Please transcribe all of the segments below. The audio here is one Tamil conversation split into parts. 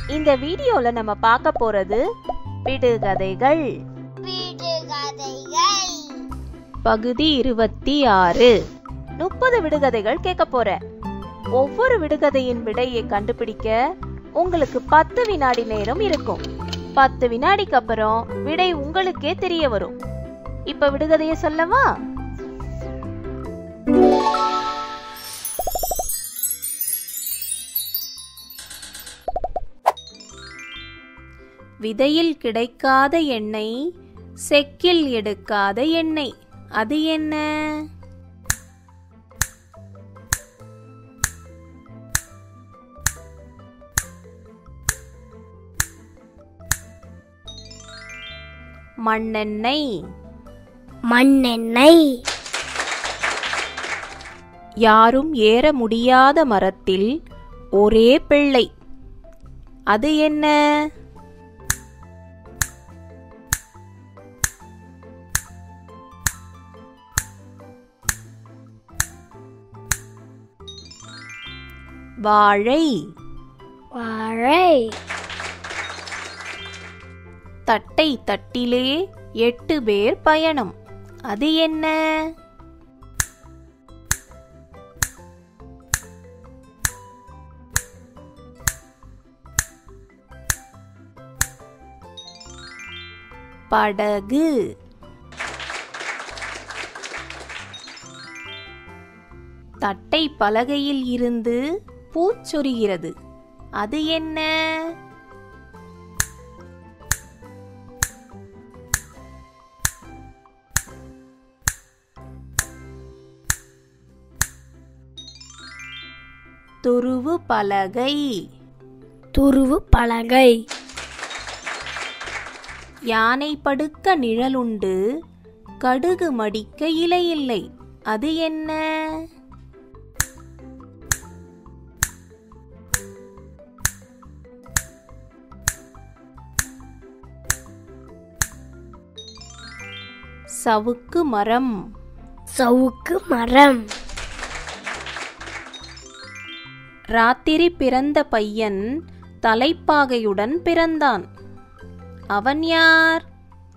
இந்த வீடியோல நம்ம பார்க்க போறது விடுகதைகள். பகுதி 26. 30 விடுகதைகள் கேட்க போறேன். ஒவ்வொரு விடுகதையின் விடையை கண்டுபிடிக்க உங்களுக்கு 10 வினாடி நேரம் இருக்கும். 10 வினாடிக்கு அப்புறம் விடை உங்களுக்கே தெரிய வரும். இப்ப விடுகதையை சொல்லவா? விதையில் கிடைக்காத எண்ணெய், செக்கில் எடுக்காத எண்ணெய், அது என்ன? மண்ணெண்ணெய். மண்ணெண்ணெய். யாரும் ஏற முடியாத மரத்தில் ஒரே பிள்ளை, அது என்ன? வாழை. வாழை. தட்டை தட்டிலே 8 பேர் பயணம், அது என்ன? படகு. தட்டை பலகையில் இருந்து பூச்சொரிகிறது, அது என்ன? துருவு பலகை. துருவு பலகை. யானை படுக்க நிழலுண்டு, கடுகு மடிக்க இலையில்லை, அது என்ன? சவுக்கு மரம். சவுக்கு மரம். ராத்திரி பிறந்த பையன் தலைப்பாகையுடன் பிறந்தான், அவன் யார்?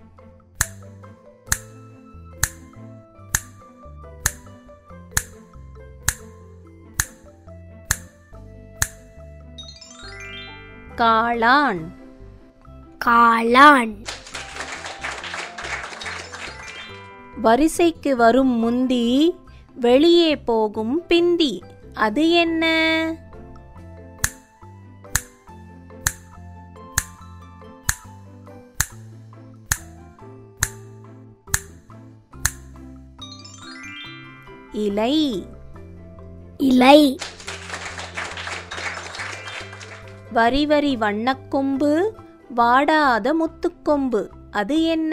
காளான். காளான். வரிசைக்கு வரும் முந்தி, வெளியே போகும் பிந்தி, அது என்ன? இலை. இலை. வரி வரி வண்ணக்கொம்பு, வாடாத முத்துக்கொம்பு, அது என்ன?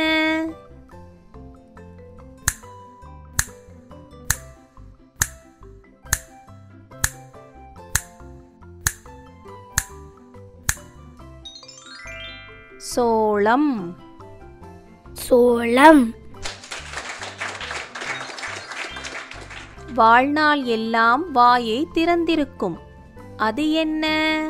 சோளம். சோளம். வாழ்நாள் எல்லாம் வாயை திறந்திருக்கும், அது என்ன?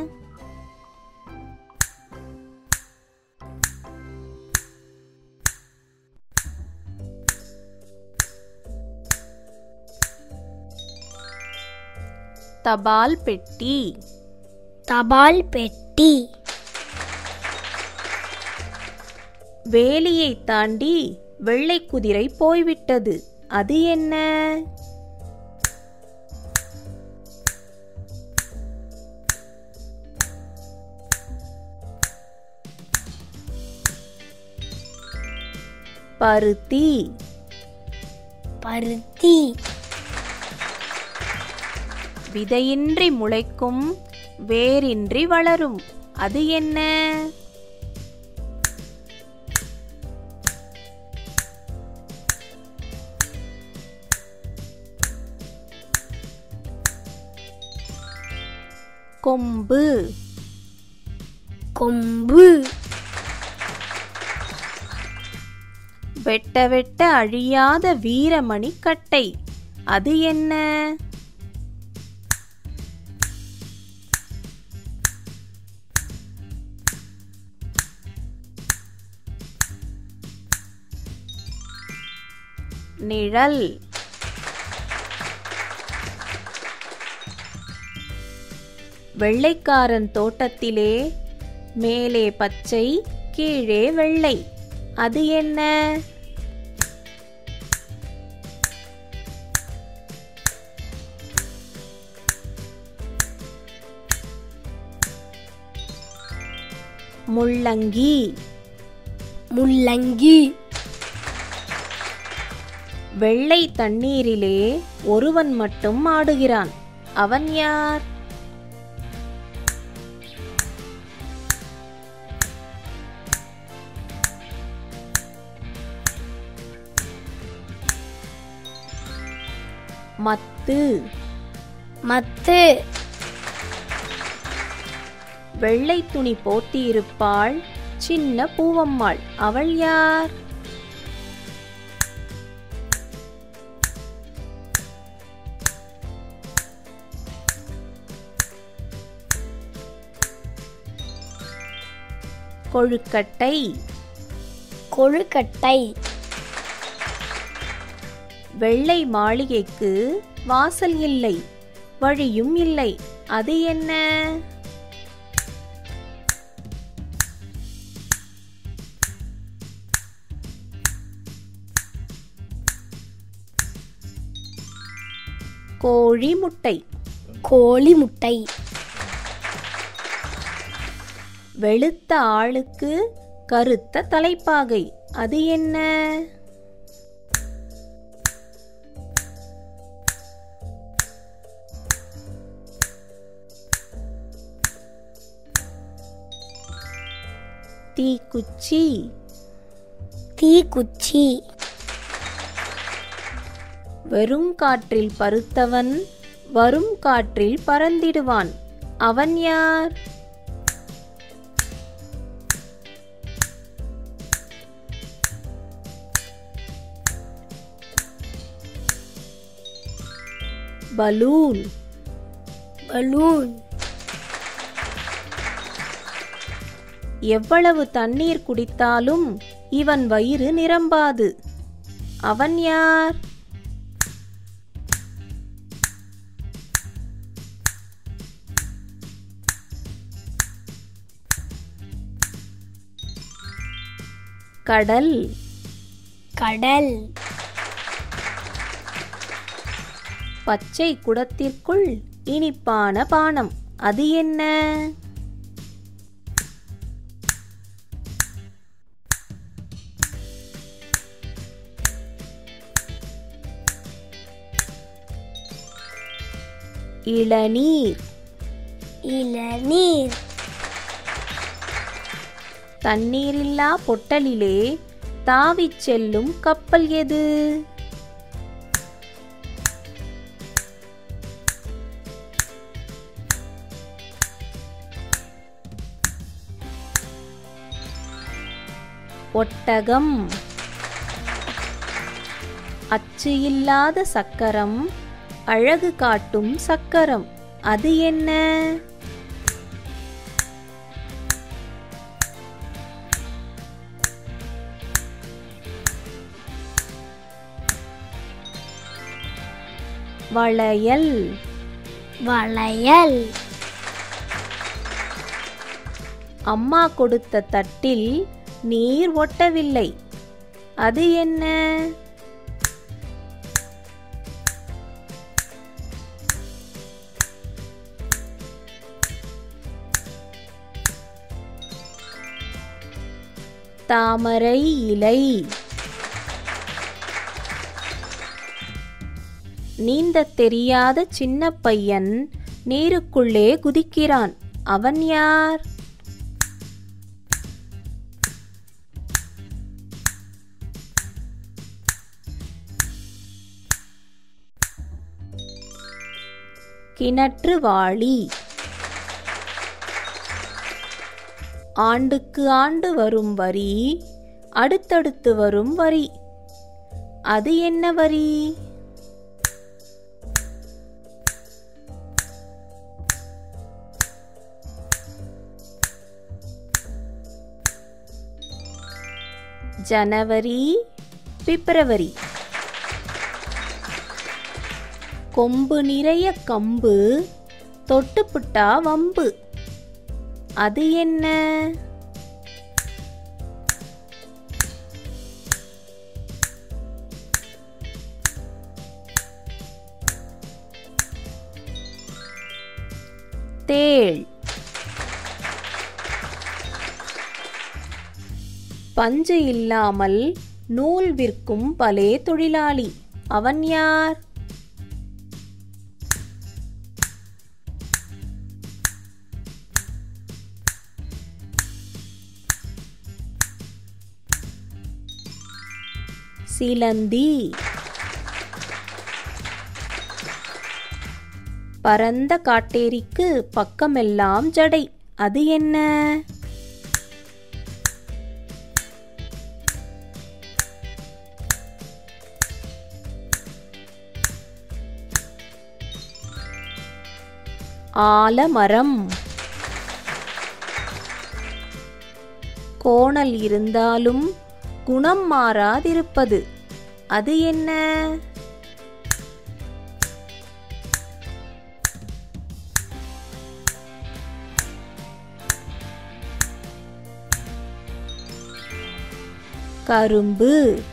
தபால் பெட்டி. தபால் பெட்டி. வேலியை தாண்டி வெள்ளை குதிரை போய்விட்டது, அது என்ன? பருத்தி. பருத்தி. விதையின்றி முளைக்கும், வேரின்றி வளரும், அது என்ன? கொம்பு. கொம்பு. வெட்ட வெட்ட அழியாத வீரமணி கட்டை, அது என்ன? நிழல். வெள்ளைக்காரன் தோட்டத்திலே மேலே பச்சை கீழே வெள்ளை. அது என்ன? முள்ளங்கி. முள்ளங்கி. வெள்ளை தண்ணீரிலே ஒருவன் மட்டும் ஆடுகிறான். அவன் யார்? மத்து. மத்து. வெள்ளை துணி போர்த்தியிருப்பாள் சின்ன பூவம்மாள். அவள் யார்? கொழுக்கட்டை. கொழுக்கட்டை. வெள்ளை மாளிகைக்கு வாசல் இல்லை, வழியும் இல்லை. அது என்ன? கோழி முட்டை. கோழி முட்டை. வெளுத்த ஆளுக்கு கருத்த தலைப்பாகை. அது என்ன? தீக்குச்சி. தீக்குச்சி. வெறும் காற்றில் பருத்தவன் வரும் காற்றில் பறந்திடுவான். அவன் யார்? பலூன். பலூன். எவ்வளவு தண்ணீர் குடித்தாலும் இவன் வயிறு நிரம்பாது. அவன் யார்? கடல். கடல். பச்சை குடத்திற்குள் இனிப்பான பானம். அது என்ன? இளநீர். இளநீர். தண்ணீரில்லா பொட்டலிலே தாவிச் செல்லும் கப்பல் எது? ஒட்டகம். அச்சு இல்லாத சக்கரம், அழகு காட்டும் சக்கரம். அது என்ன? வளையல். வளையல். அம்மா கொடுத்த தட்டில் நீர் ஒட்டவில்லை. அது என்ன? தாமரை இலை. நீந்தத் தெரியாத சின்ன பையன் நீருக்குள்ளே குதிக்கிறான். அவன் யார்? கிணற்றுவாளி. ஆண்டுக்கு ஆண்டு வரும் வரி, அடுத்தடுத்து வரும் வரி. அது என்ன வரி? ஜனவரி, பிப்ரவரி. கொம்பு நிறைய கம்பு தொட்டுப்புட்டா வம்பு. அது என்ன? தேள். பஞ்சு இல்லாமல் நூல் விற்கும் பலே தொழிலாளி. அவன் யார்? சிலந்தி. பரந்த காட்டேரிக்கு பக்கமெல்லாம் ஜடை. அது என்ன? ஆலமரம். கோணல் இருந்தாலும் குணம் மாறாதிருப்பது. அது என்ன? கரும்பு.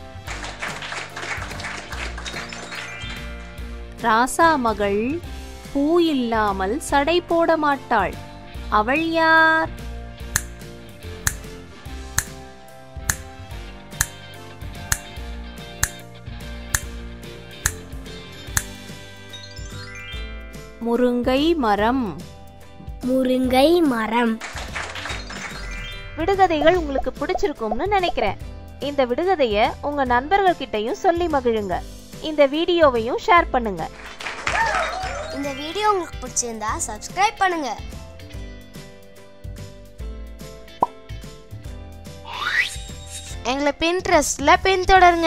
ராசா மகள் பூ இல்லாமல் சடை போட மாட்டாள். அவள் யார்? முருங்கை மரம். முருங்கை மரம். விடுகதைகள் உங்களுக்கு பிடிச்சிருக்கும்னு நினைக்கிறேன். இந்த விடுகதைய உங்க நண்பர்கள் கிட்டயும் சொல்லி மகிழுங்க. இந்த வீடியோவையும் ஷேர் பண்ணுங்க. இந்த வீடியோ உங்களுக்கு பிடிச்சிருந்தா சப்ஸ்கிரைப் பண்ணுங்க. எங்களை பின்ட்ரெஸ்ட்ல பின்தொடருங்க.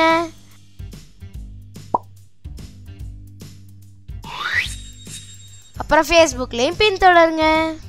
அப்புறம் ஃபேஸ்புக்லயும் பின்தொடருங்க.